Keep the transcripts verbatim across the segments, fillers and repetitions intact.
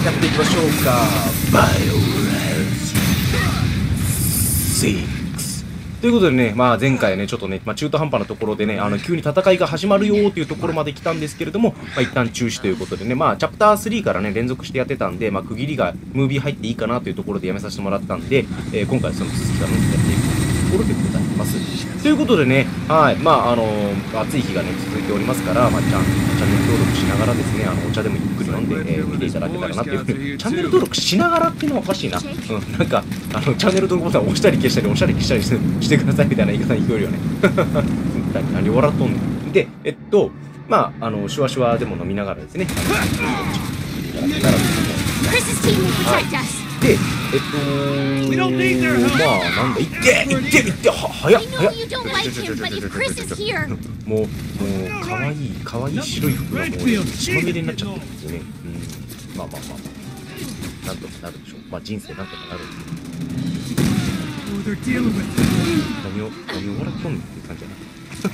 やっていきましょうか。バイオレンスシックスということでね、まあ前回ね、ちょっとね、まあ中途半端なところでね、あの、急に戦いが始まるよーというところまで来たんですけれども、まあ一旦中止ということでね、まあチャプタースリーからね、連続してやってたんで、まあ区切りがムービー入っていいかなというところでやめさせてもらったんで、えー、今回その続きからね、やっていくところでございます。ということでね、はい、まああのー、暑い日がね、続いておりますから、まあチャンチャンネル登録しながらですね、あの、お茶でもゆっくり飲んで、えー、見ていただけたらなっていうふうに、チャンネル登録しながらっていうのはおかしいな。うん、なんか、あの、チャンネル登録ボタン押したり消したり、押したり消したりしてくださいみたいな言い方に聞こえるよね。何笑っとんねん。で、えっと、まあ、あの、シュワシュワでも飲みながらですね、で、えっとー、まあ、なんだ、いっていっていっては、早っ早っもう、もう、かわいい、かわいい白い服がもう、血まみれになっちゃってるんですよね。うん、まあまあまあまあ、なんとかなるでしょう。まあ、人生なんとかなる。何を、何を笑っとんねんっていう感じだな。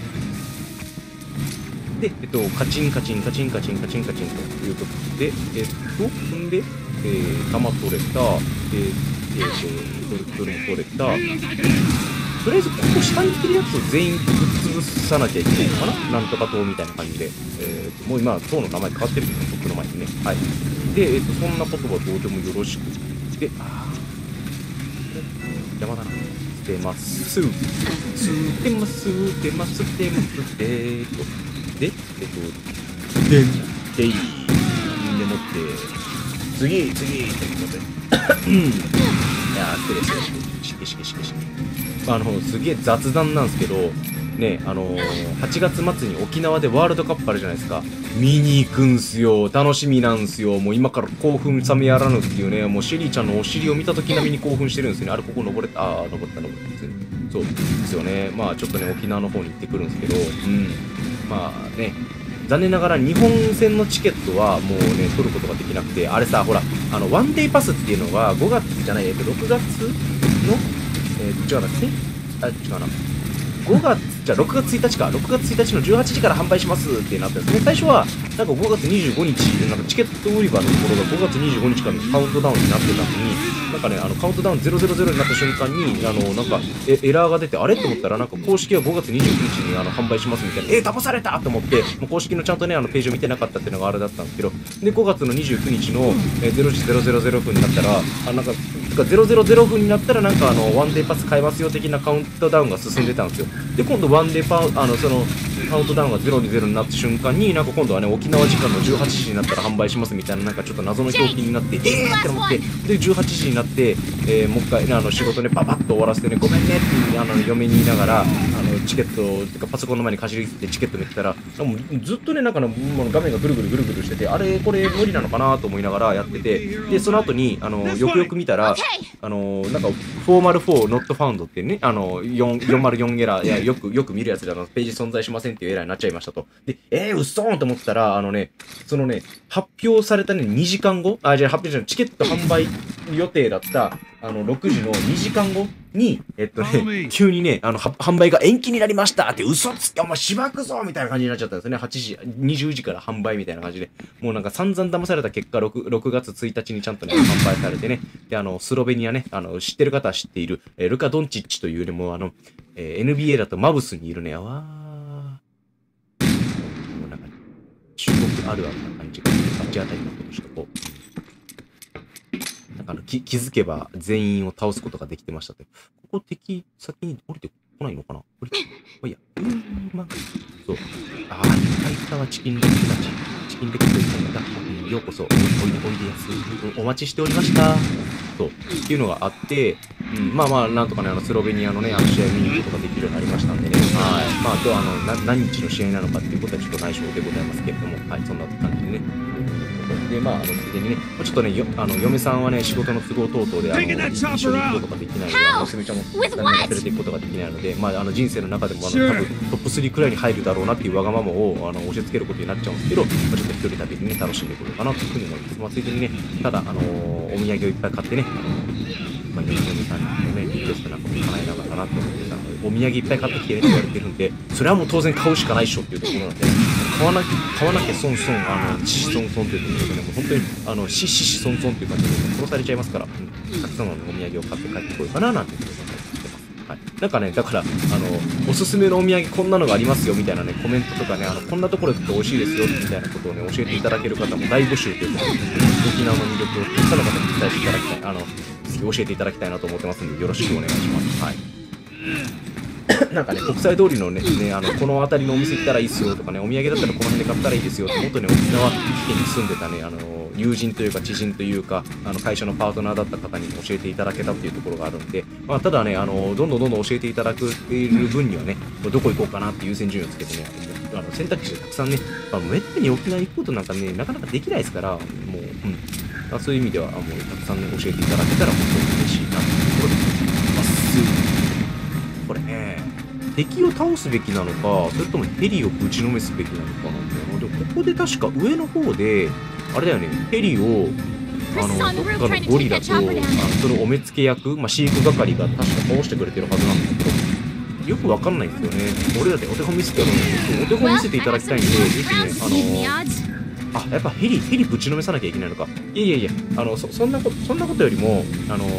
で、えっと、カチンカチンカチンカチンカチンカチンということで、えっと、んで、えー、弾取れた、で、えー、と、どれも取れた。とりあえず、ここ下に来てるやつを全員ぶっ潰さなきゃいけないのかな、なんとか塔みたいな感じで。えー、もう今、塔の名前変わってるけど、僕の前にね。はい。で、えっと、そんなことはどうでもよろしくで、あー、邪魔だな。捨てます。捨てます、捨てます、捨てます、えーと。で、えっと、でん、でいい。でもって、次、次、ということで。いやー、失礼失礼失礼。しけしけしけしけ。あの、すげえ雑談なんですけど、ね、あのー、はちがつ末に沖縄でワールドカップあるじゃないですか。見に行くんすよ。楽しみなんすよ。もう今から興奮冷めやらぬっていうね、もうシェリーちゃんのお尻を見た時並みに興奮してるんですよね。あれ、ここ登れた、あー、登った、登った。そうですよね。まあ、ちょっとね、沖縄の方に行ってくるんですけど、うん。まあね、残念ながら日本戦のチケットはもうね、取ることができなくて、あれさ、ほら、あの、ワンデイパスっていうのがごがつじゃない、えっと、ろくがつの、えー、違うな、あ、違うな。ごがつ、じゃあろくがつついたちか、ろくがつついたちのじゅうはちじから販売しますってなったんですね。最初は、なんかごがつにじゅうごにち、なんかチケット売り場のところがごがつにじゅうごにちからのカウントダウンになってたのに、なんかね、あの、カウントダウンゼロゼロゼロになった瞬間に、あの、なんか、えエラーが出て、あれと思ったら、なんか公式はごがつにじゅうくにちにあの販売しますみたいな、えー、騙されたと思って、もう公式のちゃんとね、あの、ページを見てなかったっていうのがあれだったんですけど、で、ごがつのにじゅうくにちの、えー、れいじゼロゼロゼロふんになったら、あ、なんか、ゼロゼロゼロふんになったら、なんかあの、ワンデーパス買えますよ的なカウントダウンが進んでたんですよ。で、今度ワンデーパあの、その、カウントダウンがゼロにゼロになった瞬間に、なんか今度はね、沖縄時間のじゅうはちじになったら販売しますみたいな、なんかちょっと謎の表記になって、えーって思って、で、じゅうはちじになって、えー、もう一回ね、あの、仕事ね、パパッと終わらせてね、ごめんねって、あの、嫁に言いながら、あの、チケット、てかパソコンの前にかじりついてチケット見てたら、もうずっとね、なんかの、もう画面がぐるぐるぐるぐるしてて、あれ、これ無理なのかなと思いながらやってて、で、その後に、あの、よくよく見たら、あの、なんか、フォーマルフォー not found ってね、あの、よんまるよんエラー、いや、よく、よく見るやつで、あの、ページ存在しませんっていうエラーになっちゃいましたと。で、えー、うっそーんと思ったら、あのね、そのね、発表されたね、にじかんご、あ、じゃあ発表じゃない、チケット販売予定だった、あの、ろくじのにじかんごに、えっとね、急にね、あの、販売が延期になりましたって、嘘つき、お前しばくぞみたいな感じになっちゃったんですよね。はちじ、にじゅうじから販売みたいな感じで。もうなんか散々騙された結果、6, 6月ついたちにちゃんとね、販売されてね。で、あの、スロベニアね、あの、知ってる方は知っている、えー、ルカ・ドンチッチというよりも、あの、えー、エヌビーエー だとマブスにいるね、あわー。もうなんか、中国あるあるな感じが、罰当たりなことしとこう。なんかあの気、気づけば全員を倒すことができてましたと。ここ敵先に降りてこないのかな、降りて、まあ、いいや。うーん、まあ、そう。ああ、いっぱいいたわ、チキンレッグたち。チキンレッグといったんだ。ようこそ、おいで、おいでやす。お待ちしておりました。そう。っていうのがあって、うん、まあまあ、なんとかね、あの、スロベニアのね、あの試合見に行くことができるようになりましたんでね。はい。まあ、あとは、あの、な何日の試合なのかっていうことはちょっと内緒でございますけれども、はい、そんな感じでね。で、まあ、あの、ついでにね、ちょっとね、よあの嫁さんはね、仕事の都合等々で、あの、一緒に行くことができないので、娘ちゃんも連れていくことができないので、まあ、あの、人生の中でも、あの、多分トップスリーくらいに入るだろうなっていうわがままを、あの、押し付けることになっちゃうんですけど、まあ、ちょっと一人旅でね、楽しんでいこうかなというふうに思います。まあ、ついでにね、ただ、あのー、お土産をいっぱい買ってね、あのー、 まあ、嫁さんのね、リクエストなんかも叶えながらなって思ってたので、お土産いっぱい買ってきてねって言われてるんで、それはもう当然買うしかないっしょっていうところなんで、買わなきゃ、買わなきゃ損損、あの、しし損損っていうところでね、もう本当に、あの、ししし損損っていう感じで殺されちゃいますから、うん、たくさんのお土産を買って帰ってこようかななんて思ってます。はい、なんかね、だから、あの、おすすめのお土産こんなのがありますよみたいなね、コメントとかね、あの、こんなところ行くと美味しいですよみたいなことをね、教えていただける方も大募集ということで、沖縄の魅力をたくさんの方に伝えていただきたい、あの、ぜひ教えていただきたいなと思ってますので、よろしくお願いします。はい。なんかね、国際通りのね、ねあのこの辺りのお店行ったらいいっすよとかね、お土産だったらこの辺で買ったらいいですよって、元に沖縄県に住んでたね、あの友人というか知人というか、あの会社のパートナーだった方に教えていただけたっていうところがあるんで、まあ、ただね、あのどんどんどんどん教えていただくいる分にはね、どこ行こうかなって優先順位をつけてね、あの選択肢がたくさんね、まあ、めったに沖縄行くことなんかね、なかなかできないですから、もう、うんまあ、そういう意味では、もうたくさんね、教えていただけたら本当に嬉しいなっていうところでございます。これね、敵を倒すべきなのか、それともヘリをぶちのめすべきなのかなんだよな。でもここで確か上の方で、あれだよね、ヘリを、あの、どっかのゴリラと、あのそのお目付け役、まあ、飼育係が確か倒してくれてるはずなんだけど、よくわかんないんですよね。俺だってお手本見せてやるのに、お手本見せていただきたいんで、ぜひね、あの、あ、やっぱヘリ、ヘリぶちのめさなきゃいけないのか。いやいやいや、あの、そ、そんなこと、そんなことよりも、あの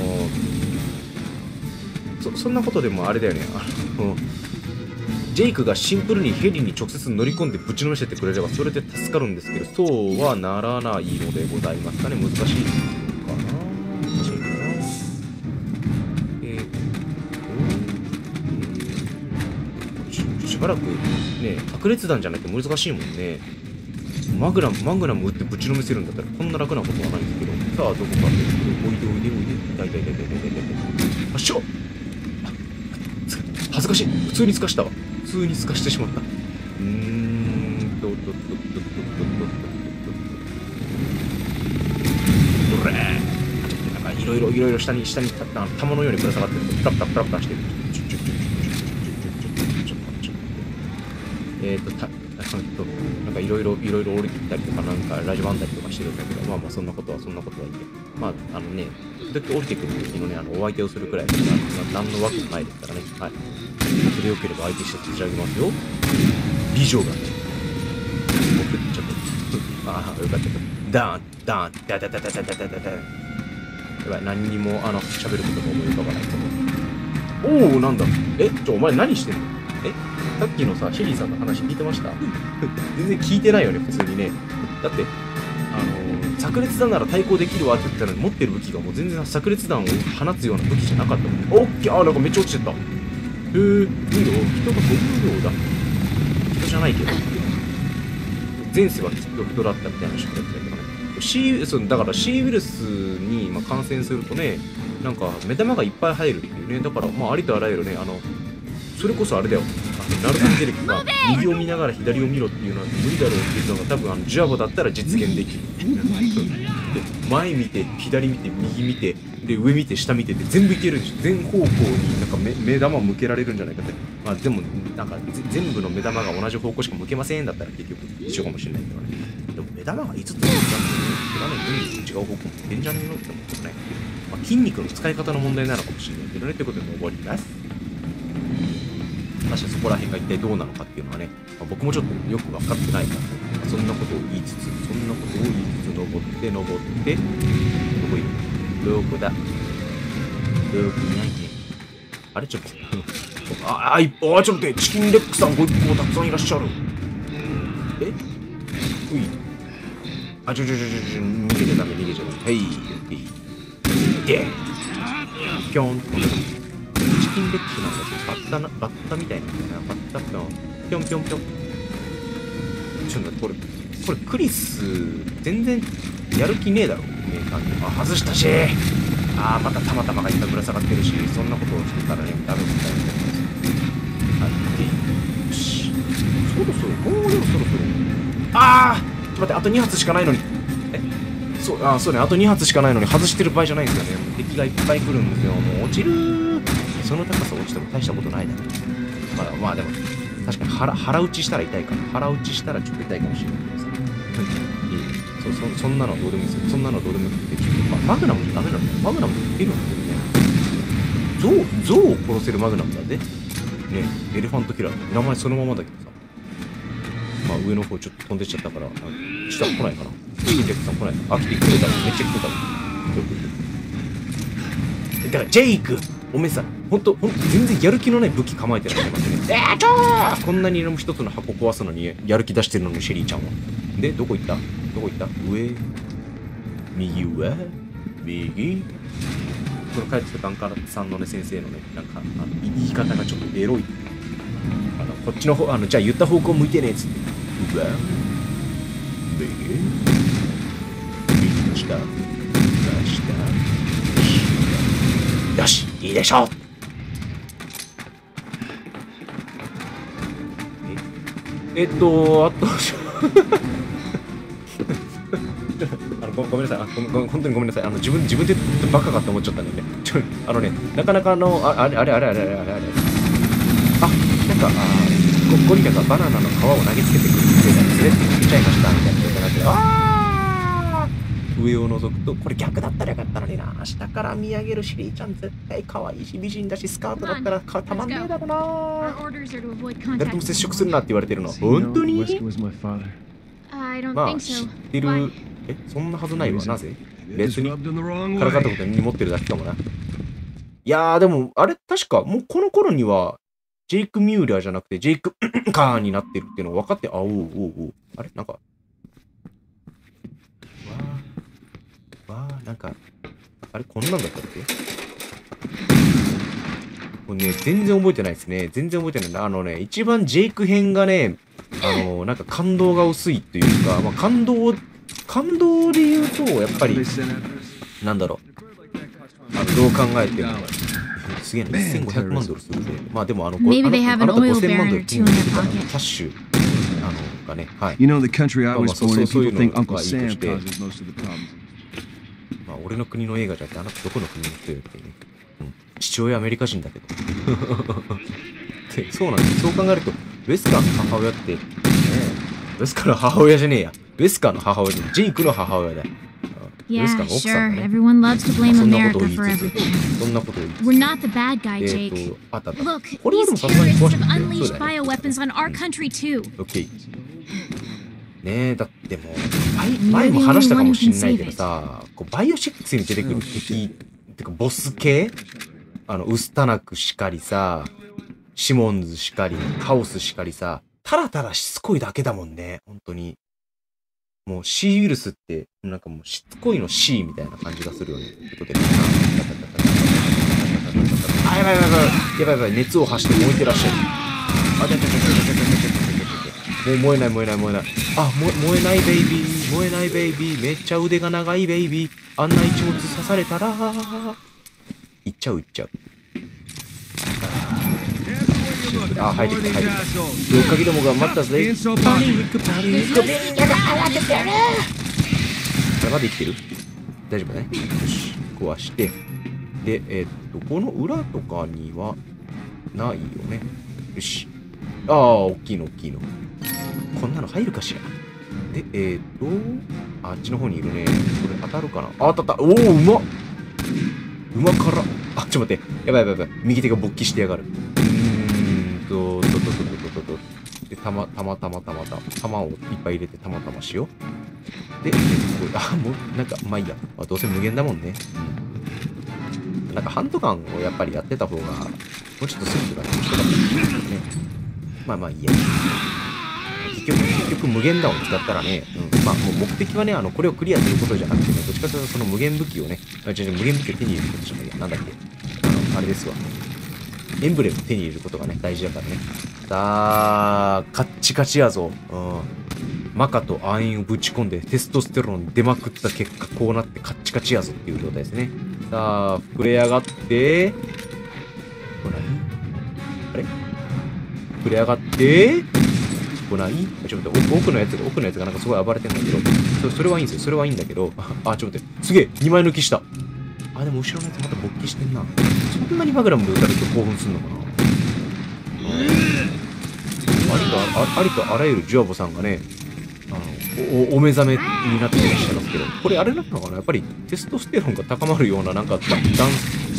そ、そんなことでもあれだよね。あの、ジェイクがシンプルにヘリに直接乗り込んでぶちのめせてくれればそれで助かるんですけど、そうはならないのでございますかね。難しいかな。難しいかな。えー、し, しばらくね、白熱弾じゃないと難しいもんね。マグナム、マグナム撃ってぶちのめせるんだったらこんな楽なことはないんですけど、さあ、どこかで、おいでおいでおいでおいで、痛い痛い痛い痛い痛い痛い痛い。あっしょ、恥ずかしい。普通に透かしたわ。普通に透かしてしまった。うーんと、と、と、と、と、と、と、と、と、と、なんかいろいろいろいろ下に、下に、玉のようにぶら下がってると、プラプラプラプラしてる。ちょ、ちょ、ちょ、ちょ、ちょ、ちょ、ちょ、ちょ、ちょ、えーと、た、なんかいろいろ、いろいろ降りてきたりとか、なんかラジバンだりとかしてるんだけど、まあまあそんなことは、そんなことはいいけど、まあ、あのね、時々降りてくる時のね、あの、お相手をするくらい、何のわけもないですからね。はい。それよければ相手して差し上げますよ。美女がね、僕ちょっと、ああ、よかった。ダーン、ダーン、ダダダダダダダダダ。やばい、何にも、あの、喋ることが思い浮かばないと思う。おお、なんだ。え、ちょ、お前何してんの？え、さっきのさ、シェリーさんの話聞いてました？全然聞いてないよね、普通にね。だって、あのー、炸裂弾なら対抗できるわって言ったのに、持ってる武器がもう全然炸裂弾を放つような武器じゃなかったもん。おっきゃー、なんかめっちゃ落ちてった。へえー、いいの？人がごふん秒だ。人じゃないけど。前世はきっと人だったみたいな話だったけどね。C、そうだから C ウイルスに、まあ、感染するとね、なんか目玉がいっぱい入るっていうね。だから、まあ、ありとあらゆるね、あの、それこそあれだよ。あのナルトに出てきた右を見ながら左を見ろっていうのは無理だろうっていうのが多分あのジュアボだったら実現できる。で前見て左見て右見てで上見て下見てって全部いけるんです。全方向になんか 目, 目玉を向けられるんじゃないかって。まあでもなんか全部の目玉が同じ方向しか向けませんだったら結局一緒かもしれないけどね。でも目玉がいつつもなんでね、画面全部違う方向向けんじゃねえのって思ってね。まあ、筋肉の使い方の問題なのかもしれないけどね。ということで終わります。確かそこら辺が一体どうなのかっていうのはね、まあ、僕もちょっとよく分かってないから、ね、まあ、そんなことを言いつつ、そんなことを言いつつ、登って、登って、どこ行く？どこだ？どこいないね。あれちょっと、あ、あ、いっぱい、あ、ちょっと待って、チキンレッグさんご一行たくさんいらっしゃる。え？うい。あ、ちょちょちょちょ、逃げちゃダメ、逃げちゃダメ。はい、はい。で、ぴょんと。チキンレッグなんだけど、バッタな、バッタみたいなんだよな。バッタぴょん。ぴょんぴょんぴょん。ちょっと待って、これ、これクリス、全然やる気ねえだろ。メーカーに。あ、外したし。あー、またたまたまがいっぱいぶら下がってるし、そんなことをしてたらね、ダメみたいな。はい。よし。そろそろ、もうでもそろそろ。あー、ちょっと待って、あとに発しかないのに。えそう、あー、そうね、あとに発しかないのに外してる場合じゃないんですよね。敵がいっぱい来るんですよ。もう落ちるー。その高さ落ちても大したことないだろう。まあ、まあでも、確かに腹、腹打ちしたら痛いから、腹打ちしたらちょっと痛いかもしれないけどさ。そう、そ、そんなのはどうでもいいですよ。そんなのはどうでもいいって、ちょっと、まあ、マグナムじゃダメなんだよ。マグナムって出るんだけどね。 ゾウ、ゾウを殺せるマグナムだぜ。ね、エレファントキラー。名前そのままだけどさ。まあ上の方ちょっと飛んでっちゃったから、下来ないかな。お客さん来ないかな。あ、来てくれたの。めっちゃ来てたの。だから、ジェイクおめえさ、ほんと、ほんと、全然やる気のない武器構えてらっしゃいますね。えーちょーこんなに一つの箱壊すのにやる気出してるのに、シェリーちゃんは。で、どこ行ったどこ行った上右上右これ帰ってきたバンカーさんのね、先生のね、なんか、あの言い方がちょっとエロい。あの、こっちの方、あの、じゃあ言った方向向いてねえっつって。上右右下下よし、いいでしょう。え、えっと、あと、あのご、ごめんなさい、あごご本当にごめんなさい、あの自分自分でバカかって思っちゃったんだよね。ちょあのね、なかなかあの、ああれあれあれあれあれあれあれ、あ、なんか、あゴ、ゴリラがバナナの皮を投げつけてくるみたいなですね、見ちゃいましたみたいな状態になって、あ上を覗くと、これ逆だったらよかったのにな。下から見上げるシリーちゃん絶対可愛いし美人だし、スカートだったらかたまんねえだろな。誰とも接触するなって言われてるの。本当にまあ、知ってる。え、そんなはずないわ。なぜ別にからかったことに持ってるだけかもな。いやー、でも、あれ、確か、もうこの頃には、ジェイク・ミューラーじゃなくて、ジェイク・カーになってるっていうの分かって、あ、おうおうおう。あれなんか、わあ、なんか、あれこんなんだったっけこれね、全然覚えてないですね。全然覚えてない。あのね、一番ジェイク編がね、あの、なんか感動が薄いというか、まあ、感動、感動で言うと、やっぱり、なんだろう。あの、どう考えても、すげえな、せんごひゃくまんドルするね。まあでも、あの、こあなたごせんまんドル手に入れてから、キャッシュ、あの、がね、はい。 You know the country I was born in, people think Uncle Sam Sam causes most of the problems. まあ、俺の国の映画じゃなくて、あなたどこの国の人よってね。うん。父親アメリカ人だけど。で、そうなんです。そう考えると、ウェスカーの母親って、ね、ウェスカーの母親じゃねえや。ウェスカーの母親じゃねえ。ジェイクの母親だよ。ウェスカーの奥さんだね。そんなことを言いつつ、そんなことを言いつつ。 We're not the bad guy, え Jake. ーと、あったあった。 Look, これはで these もさすがに terrorists 壊して have みて。そう unleashed だね。 bioweapons on our country too. オッケー。ねえ、だってもう、前も話したかもしんないけどさ、こうバイオシックスに出てくる敵、ってかボス系あの、ウスタナクしかりさ、シモンズしかり、カオスしかりさ、たらたらしつこいだけだもんね、本当に。もう C ウイルスって、なんかもうしつこいの C みたいな感じがするよね。ということで、あ、やばいやばいやばい、やばいやばい、熱を発して燃えてらっしゃる。あ、ちゃちゃちゃちゃちゃちゃちゃちゃ。もう燃えない燃えない燃えない。あ、も燃えないベイビー、燃えないベイビー、めっちゃ腕が長いベイビー、あんな一物刺されたら、いっちゃういっちゃう。あ、入ってきた入ってきた。よっかぎどもが待ったぜ。パニックパニック。これまで生きてる？大丈夫ね。よし、壊して。で、えー、っと、この裏とかにはないよね。よし。ああ、大きいの大きいの。こんなの入るかしら。で、えー、っと、あっちの方にいるね。これ当たるかなあ、当たった。おお、うまっうまから。あ、ちょっと待って。やばいやばいやばい。右手が勃起してやがる。うーんと、ととととととと。で、たま、たまたまたまた。玉をいっぱい入れてたまたましよう。で、えー、あ、もう、なんか、まあいいや。まあ、どうせ無限だもんね。うん。なんか、ハントガンをやっぱりやってた方が、もうちょっとスリルが欲しかったんですね。まあまあいいや。結局、結局無限弾を使ったらね、うん、まあもう目的はね、あの、これをクリアすることじゃなくてね、どっちかというとその無限武器をね、あ、違う違う、無限武器を手に入れることじゃないや、なんだっけ。あの、あれですわ。エンブレムを手に入れることがね、大事だからね。さあ、カッチカチやぞ。うん。マカと亜鉛をぶち込んでテストステロン出まくった結果、こうなってカッチカチやぞっていう状態ですね。さあ、膨れ上がって、これ何？あれ膨れ上がって、これ何？ちょっと待って、奥のやつが、奥のやつがなんかすごい暴れてんだけど、そ, それはいいんですよ。それはいいんだけど、あ、ちょっと待って、すげえ !に 枚抜きした。あ、でも後ろのやつまた勃起してんな。そんなにマグラムで撃たれると興奮すんのかな。ありと あ, ありとあらゆるジュアボさんがね、あの お, お目覚めになっていらっしゃいますけど、これあれなのかなやっぱりテストステロンが高まるようななんかダン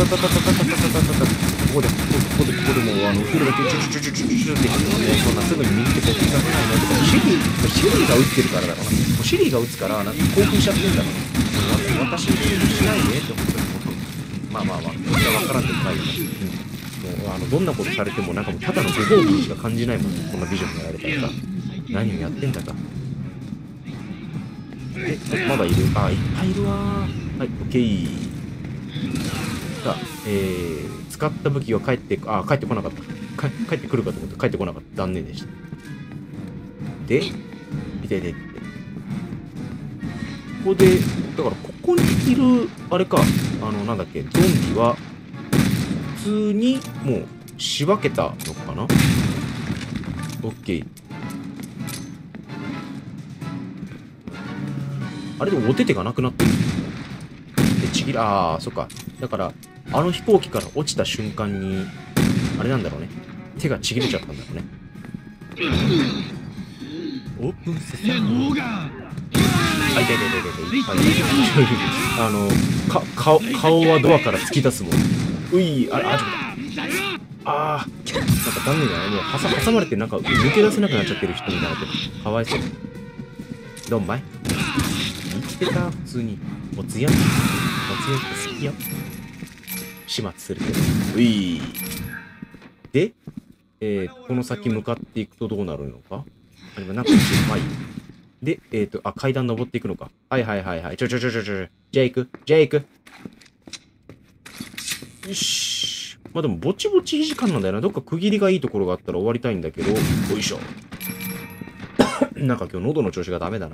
タタタタタタタタタタ、ここで、ここで、ここでもう、あの、後ろだけ、チュチュチュチュチュって、もう、そんなすぐに右手こう、出せないのとか、シリー、シリーが打ってるからだろうな。もうシリーが打つから、なんか興奮しちゃってんだろうな。私に興奮しないでって思ってる。まあまあまあ、これは分からんでもないよね。うん。もう、あの、どんなことされても、なんかもう、ただのご褒美しか感じないもんね。こんなビジョンやられたらさ。何をやってんだか。え、まだいる？あ、いっぱいいるわー。はい、オッケー。さあ、えー、使った武器が帰って、あ、帰ってこなかった。か帰ってくるかと思って帰ってこなかった。残念でした。で、いていていて。ここで、だからここにいる、あれか、あの、なんだっけ、ゾンビは、普通にもう仕分けたのかな？オッケー。あれでもお手手がなくなってる。で、ちぎら、あー、そっか。だから、あの飛行機から落ちた瞬間に、あれなんだろうね。手がちぎれちゃったんだろうね。オープンセサミ。あ、痛い痛い痛い痛い痛い。あの、か、顔、顔はドアから突き出すもん。うい、あれ、あ、ちょっと。あー、なんか残念だね。もう挟、挟まれてなんか抜け出せなくなっちゃってる人になってる。かわいそう。どんまい生きてた普通に。おつやん。おつやんって好きよ。始末するけど。うい。で、えー、この先向かっていくとどうなるのか？あれはなんか、まあいい。で、えっと、あ、階段登っていくのか。はいはいはいはい。ちょちょちょちょちょ。じゃあ行く。じゃあ行く。よし。まあでも、ぼちぼちいい時間なんだよな。どっか区切りがいいところがあったら終わりたいんだけど。よいしょ。なんか今日喉の調子がダメだな。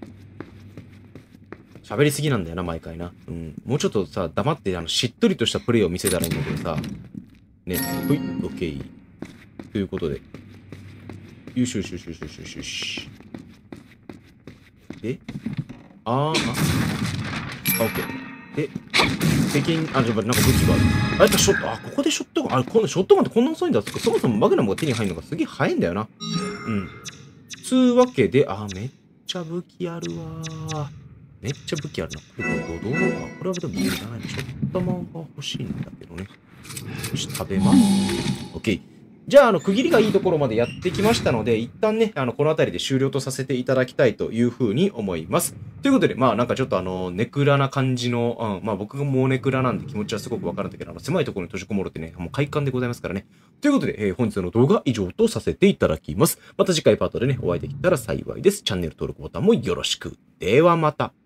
喋りすぎなんだよな、毎回な。うん。もうちょっとさ、黙って、あの、しっとりとしたプレイを見せたらいいんだけどさ。ね。ほい、オッケー。ということで。よしよしよしよしよしよしよし。で、あー、あ、あ、オッケー。で、敵に、あ、じゃあ、なんか武器がある。あ、やっぱショット、あ、ここでショットガン、あ、このショットガンってこんな遅いんだ。そもそもマグナムが手に入るのがすげえ早いんだよな。うん。つうわけで、あ、めっちゃ武器あるわー。めっちゃ武器あるな。これ、これ、どうどうか。これはでもいらないの。ショットガンが欲しいんだけどね。よし、食べます。オッケー。じゃあ、あの、区切りがいいところまでやってきましたので、一旦ね、あの、この辺りで終了とさせていただきたいというふうに思います。ということで、まあ、なんかちょっとあの、ネクラな感じの、うん、まあ僕がもうネクラなんで気持ちはすごくわかるんだけど、あの、狭いところに閉じこもるってね、もう快感でございますからね。ということで、えー、本日の動画は以上とさせていただきます。また次回パートでね、お会いできたら幸いです。チャンネル登録ボタンもよろしく。ではまた。